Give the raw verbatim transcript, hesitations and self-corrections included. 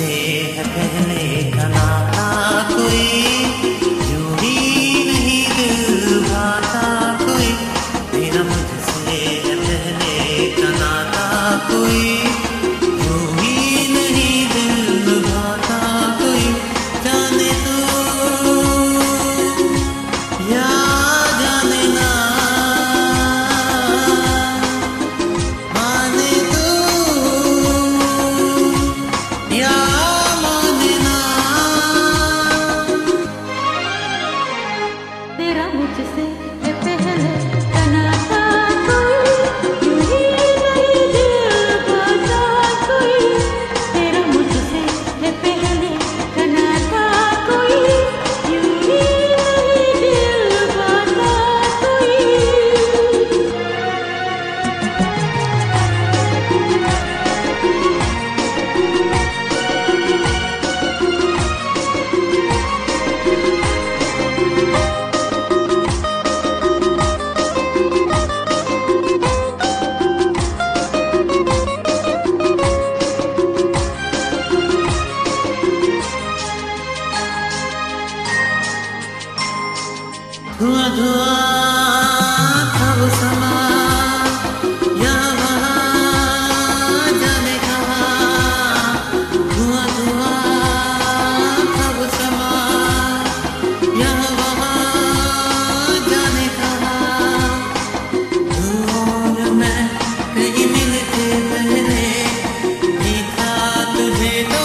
मुझसे है पहले का नाता कोई, यूं ही नहीं दिल भाता कोई। तेरा मुझसे है पहले का नाता कोई, यूं ही नहीं दिल भाता कोई। जाने तू या जाने ना, माने तू या माने ना। तेरा मुझसे है पहले का नाता कोई, यूं ही नहीं दिल भाता कोई। तेरा मुझसे है पहले का नाता कोई, यूं ही नहीं दिल भाता कोई। धुआं धुआं था वो समा, यहाँ वहाँ जाने कहाँ। धुआं धुआं था वो समा, यहाँ वहाँ जाने कहाँ। धुआं में कहीं मिलते पहले, देखा तुझे तो